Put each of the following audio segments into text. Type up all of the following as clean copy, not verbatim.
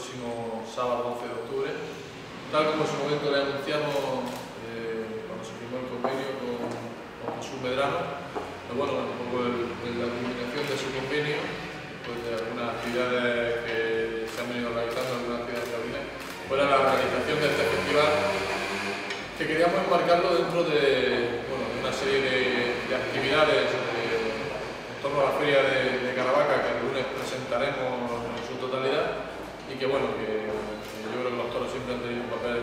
próximo sábado 11 de octubre. Tal como en su momento le anunciamos cuando se firmó el convenio con Jesús Medrano, pero bueno, un poco en la culminación de su convenio, pues de algunas actividades que se han venido realizando en algunas ciudades taurinas, fue la realización de este festival, que queríamos enmarcarlo dentro de una serie de actividades en torno a la feria de Caravaca, que el lunes presentaremos en su totalidad, y que bueno, que yo creo que los toros siempre han tenido un papel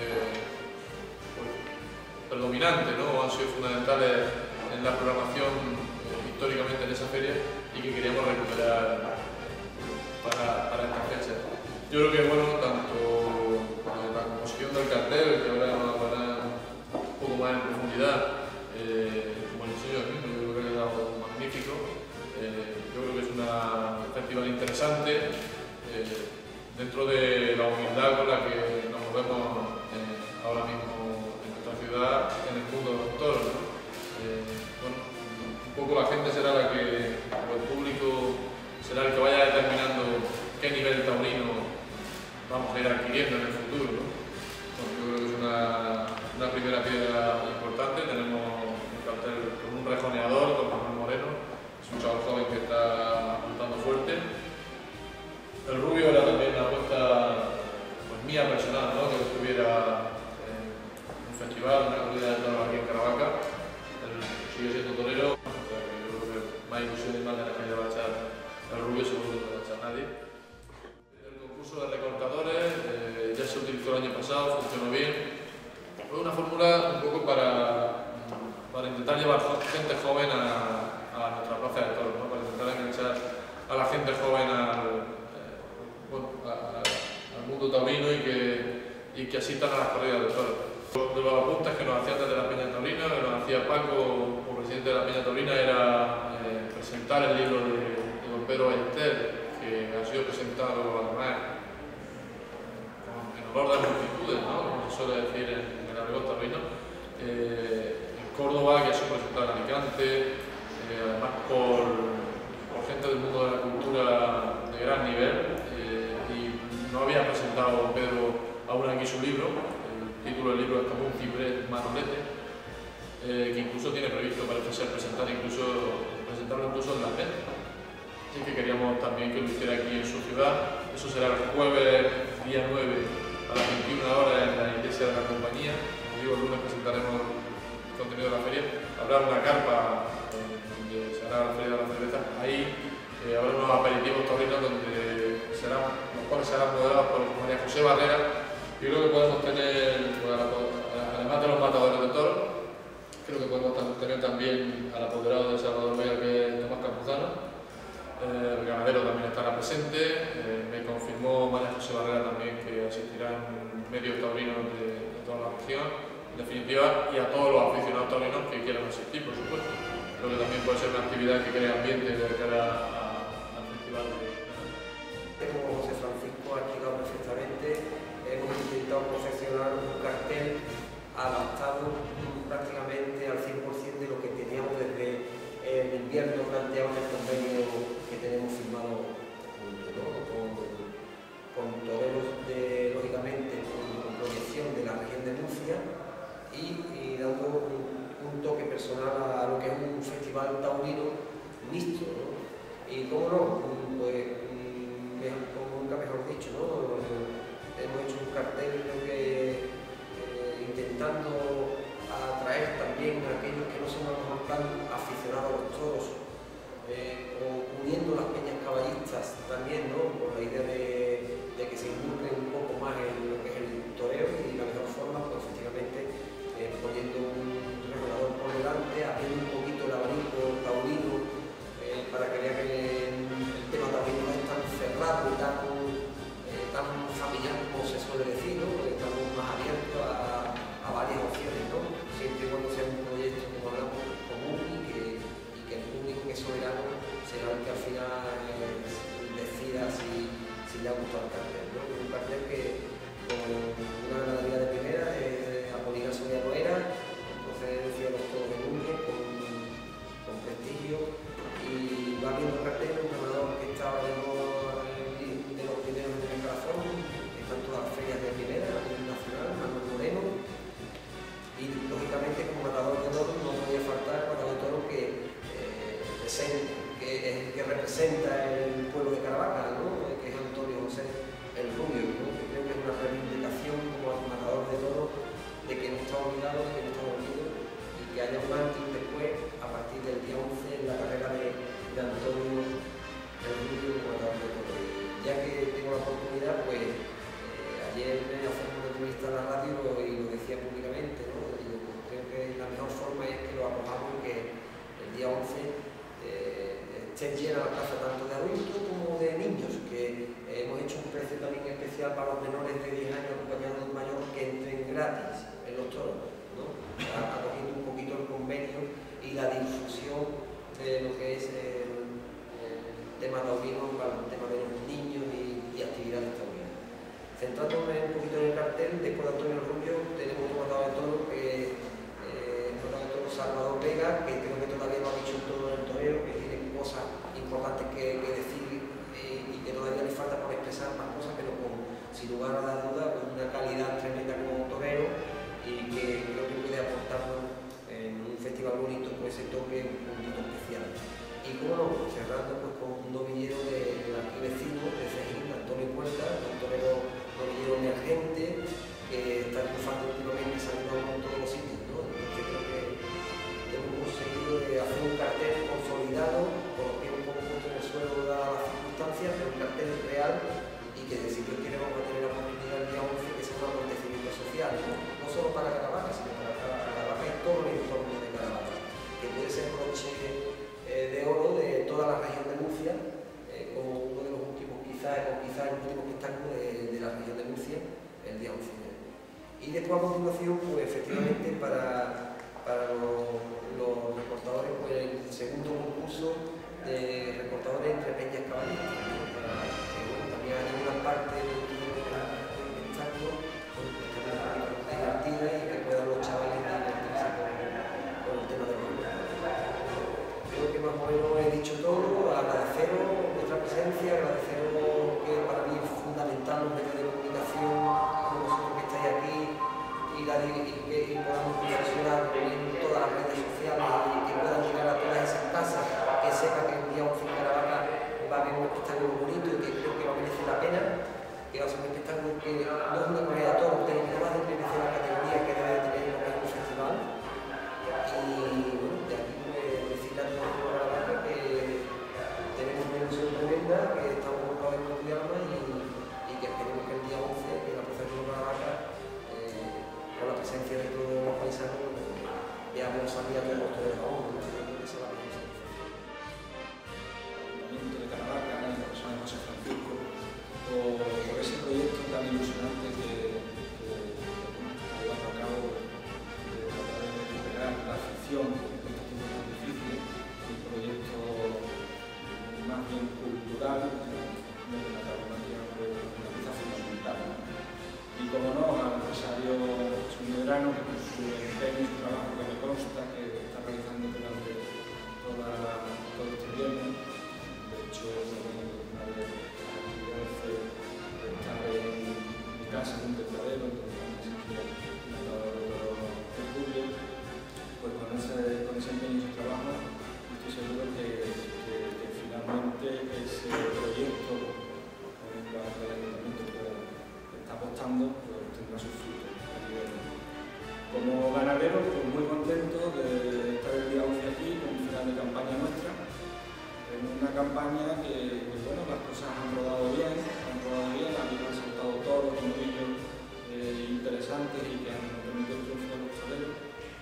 predominante, ¿no? Han sido fundamentales en la programación históricamente en esa feria, y que queríamos recuperar para esta fecha. Yo creo que bueno, tanto la composición del cartel, que ahora nos hablará un poco más en profundidad, como el diseño del mismo, yo creo que ha quedado magnífico. Yo creo que es un festival interesante dentro de la humildad con la que nos movemos ahora mismo en nuestra ciudad, en el mundo de los toros, ¿no? Bueno, un poco la gente será la que, o el público será el que vaya determinando qué nivel taurino vamos a ir adquiriendo en el futuro, ¿no? Bueno, yo creo que es una primera piedra importante. Tenemos un cartel con un rejoneador, con Manuel Moreno, es un chaval joven que está apuntando fuerte. El Rubio era también una apuesta pues, mía personal, ¿no? Que estuviera en un festival, una corrida de toros aquí en Caravaca. Él sigue siendo torero, o sea que yo creo que más ilusión y más ganas que le va a echar el Rubio, seguro que no le va a echar nadie. El concurso de recortadores ya se utilizó el año pasado, funcionó bien. Fue una fórmula un poco para intentar llevar gente joven a nuestra plaza de toros, ¿no? Para intentar enganchar a la gente joven al mundo taurino y que asistan a las corridas de toros. De los apuntes que nos hacían desde la Peña Taurina, que nos hacía Paco como presidente de la Peña Taurina, era presentar el libro de don Pedro Ballester, que ha sido presentado además en honor de las multitudes, ¿no? Como se suele decir en el argot taurino, en Córdoba, que ha sido presentado en Alicante, además por gente del mundo de la cultura de gran nivel, y no había presentado Pedro aún aquí su libro. El título del libro es como un ciprés manolete, que incluso tiene previsto, parece ser, presentarlo incluso en la FED. Así que queríamos también que lo hiciera aquí en su ciudad. Eso será el jueves día 9 a las 21 horas en la iglesia de la compañía. Como digo, el lunes presentaremos el contenido de la feria. Habrá una carpa donde se hará la feria de la cerveza. Ahí habrá unos aperitivos taurinos los cuales serán moderados por María José Barrera. Yo creo que podemos tener, además de los matadores de toros, creo que podemos tener también al apoderado de Salvador Vega, que es Tomás Campuzano. El ganadero también estará presente. Me confirmó María José Barrera también que asistirán medios taurinos de toda la región, en definitiva, y a todos los aficionados taurinos que quieran asistir, por supuesto. Creo que también puede ser una actividad que cree ambiente de cara al festival. Como José Francisco ha explicado perfectamente, hemos intentado confeccionar un cartel adaptado prácticamente al 100% de lo que teníamos desde el invierno planteado en el convenio que tenemos firmado junto, ¿no? con toreros lógicamente con proyección de la región de Murcia y dando un toque personal a lo que es un festival taurino mixto, ¿no? Y cómo no, pues como nunca mejor dicho, ¿no? Hemos hecho un cartel, creo que intentando atraer también a aquellos que no son a lo mejor tan aficionados a los toros, o uniendo las peñas caballistas también, ¿no? Por la idea de que se involucren un poco más en lo que es el toreo, y la mejor forma, pues efectivamente, poniendo un regulador por delante, abriendo un poquito el abanico taurino, para que vea que el tema taurino no es tan cerrado y tan familiar como se suele decir, ¿no? Estamos más abiertos a varias opciones, ¿no? Siempre y cuando sea un proyecto, como hablamos, común, y que el público, que es soberano, será el que al final decida si le ha gustado el cartel, ¿no? Un cartel que, como radio y lo decía públicamente, ¿no? Digo, pues creo que la mejor forma es que lo acojamos y que el día 11 esté llena la plaza tanto de adultos como de niños, que hemos hecho un precio también especial para los menores de 10 años acompañados de un mayor que entren gratis en los toros, ¿no? Acogiendo un poquito el convenio y la difusión de lo que es el tema taurino para el tema de los niños y actividades taurinas. Centrándome un poquito en el cartel, después de Antonio Rubio tenemos un matador de toro que Salvador Vega, que creo que todavía no ha dicho todo el torero, que tiene cosas importantes que decir y que todavía le falta por expresar más cosas, pero sin lugar a la duda con una calidad tremenda como torero y que creo que puede aportarnos en un festival bonito con ese toque un poquito especial. Y como no, cerrando pues con un novillero de aquí vecino, de Cejín, Antonio Puerta, un torero novillero emergente que está triunfando últimamente, saliendo a todos los sitios, ¿no? Entonces creo que hemos conseguido hacer un cartel consolidado, con los pies un poco puestos en el suelo dadas las circunstancias, pero un cartel real y que si Dios quiere vamos a tener la oportunidad el día 11 que sea un acontecimiento social, no solo para Caravaca, sino para Caravaca y todo el entorno de Caravaca, que puede ser broche de oro de toda la región de Murcia, como uno de los últimos, quizás el último espectáculo de la región de Murcia, el día 11. Y después a continuación, pues efectivamente para los recortadores, pues el segundo concurso de recortadores entre peñas caballistas, también hay una parte del espectáculo divertida y que puedan los chavales divertirse con el tema de los recortadores. Creo que más o menos he dicho todo, agradeceros vuestra presencia, agradeceros que para mí es fundamental los medios de comunicación, como vosotros que estáis aquí, y que podamos difusionar en todas las redes sociales y que puedan llegar a todas esas casas, que sepa que el día 11 en Caravaca va a haber un espectáculo bonito y que creo que va a merecer la pena, que va a ser un espectáculo que no es una corrida de toros, pero que va a merecer la categoría que debe de tener lo que es un festival. Y bueno, de aquí pues decirle a todos los de Caravaca que tenemos una ilusión tremenda, que estamos volcados en nuestro alma y que esperemos que el día 11 en la Plaza de Caravaca, con la presencia de todos los paisanos, veamos salir a todos los toreros a uno, que esa es la mejor El Ayuntamiento de Caravaca, en la persona de José Francisco, por ese proyecto tan ilusionante que ha llevado a cabo de tratar de recuperar la afición en estos tiempos tan difíciles, un proyecto más bien cultural, de la tauromaquia, una pieza fundamental. Y como no, al empresario Medrano, que con su empeño y su trabajo que me consta que está realizando durante todo este invierno. De hecho, una de las actividades de estar en mi casa, en un tentadero, donde existía un matador de julio, pues con ese empeño y su trabajo, estoy seguro que finalmente ese proyecto con el cual el Ayuntamiento está apostando, pues tendrá sus frutos. Como ganadero, pues muy contento de estar el día 11 aquí con un final de campaña nuestra, en una campaña que bueno, las cosas han rodado bien, han saltado toros, novillos interesantes y que han permitido el triunfo de los toreros.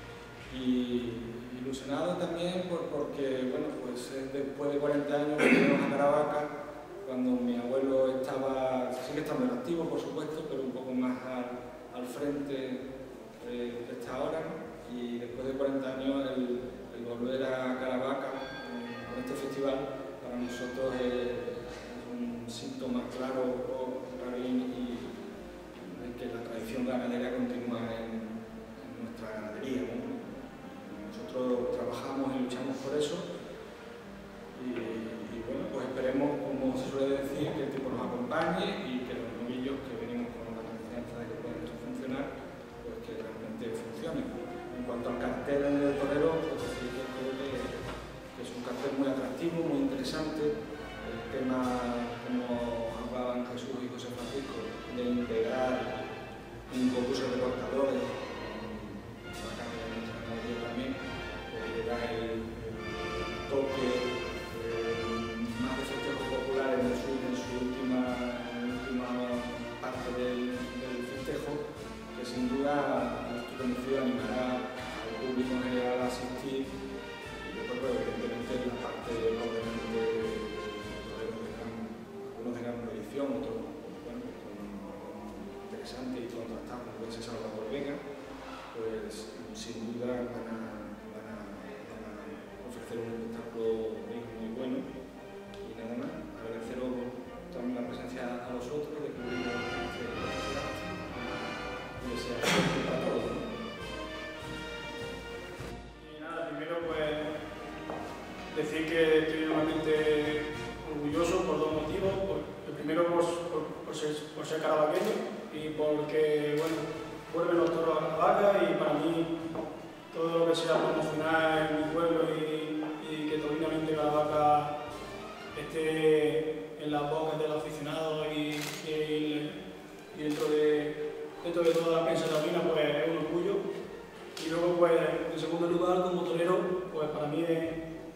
Y ilusionado también porque, bueno, pues después de 40 años venimos a Caravaca, cuando mi abuelo sigue estando en activo, por supuesto, pero un poco más al frente está ahora, ¿no? Y después de 40 años el volver a Caravaca con este festival para nosotros es un síntoma claro y que la tradición ganadera continúa en nuestra ganadería, ¿no? Nosotros trabajamos y luchamos por eso y bueno, pues esperemos, como se suele decir, que el tiempo nos acompañe y que los novillos que venimos con la confianza de que pueden funcionar, pues que realmente funcione. En cuanto al cartel del torero, pues decir que creo que es un cartel muy atractivo, muy interesante. El tema, como hablaban Jesús y José Francisco, de integrar un concurso de recortadores duda estoy convencido animará al público en general a asistir, y después pues, evidentemente en la parte probablemente algunos tengan una edición, otros bueno, interesante y contrastado, como puede ser Salvador Vega, pues sin duda van a ofrecer un espectáculo muy bueno. Y nada más, agradeceros también la presencia a vosotros, de cubrir este festival y desear suerte para todos, ¿no? Y nada, primero pues decir que estoy nuevamente orgulloso por dos motivos. El primero por ser carabaqueño y porque bueno, vuelven los toros a Caravaca, y para mí todo lo que sea promocionar en mi pueblo y que torinamente Caravaca esté en las bocas de los aficionados y dentro de toda la prensa taurina, pues es un orgullo. Y luego pues en segundo lugar, como torero, pues para mí es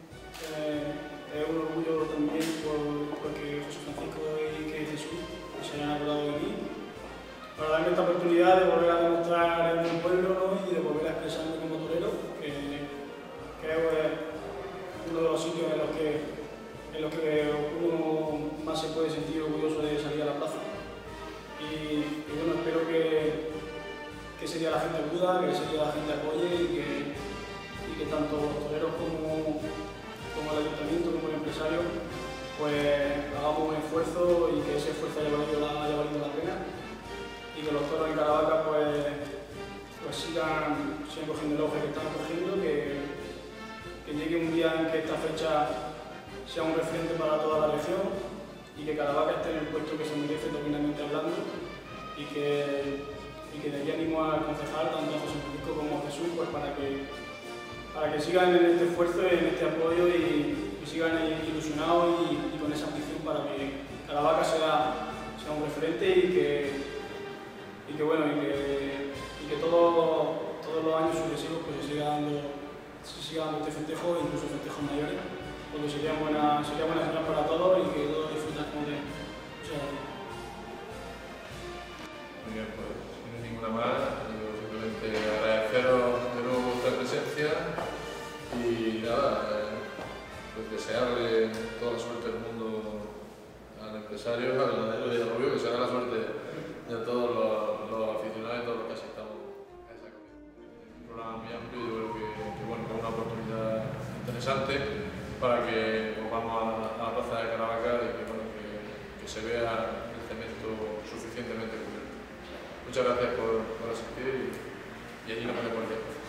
un orgullo también porque José Francisco y que Jesús se hayan acordado de mí, para darme esta oportunidad de volver a demostrar en mi pueblo, ¿no? Y de volver a expresarme como torero, que creo que es uno de los sitios en los que uno más se puede sentir orgulloso de salir a la plaza. Y bueno, espero que ese día la gente acuda, que ese día la gente apoye y que tanto los toreros como el ayuntamiento, como el empresario, pues hagamos un esfuerzo y que ese esfuerzo haya valido la pena, y que los toros en Caravaca pues sigan cogiendo el auge que están cogiendo, que llegue un día en que esta fecha sea un referente para toda la región y que Caravaca esté en el puesto que se merece torinamente hablando, y que de aquí animo al concejal, tanto a José Francisco como a Jesús, pues para que sigan en este esfuerzo, en este apoyo y sigan ilusionados y con esa ambición para que Caravaca sea un referente y que todos los años sucesivos pues se siga dando este festejo, incluso festejos mayores, porque sería buena señal para todos y que todos disfrutamos de él. Muchas gracias. Muy bien, pues sin ninguna más, yo simplemente agradeceros de nuevo vuestra presencia y nada, pues desearle toda la suerte del mundo al empresario, al ganadero y al Rubio, que será la suerte de todos los aficionados y todos los que asistamos a esa comida. Un programa muy amplio y yo creo que bueno, es una oportunidad interesante para que volvamos a la plaza de Caravaca y que, bueno, que se vea el cemento suficientemente cubierto. Muchas gracias por asistir y allí nos vemos el día.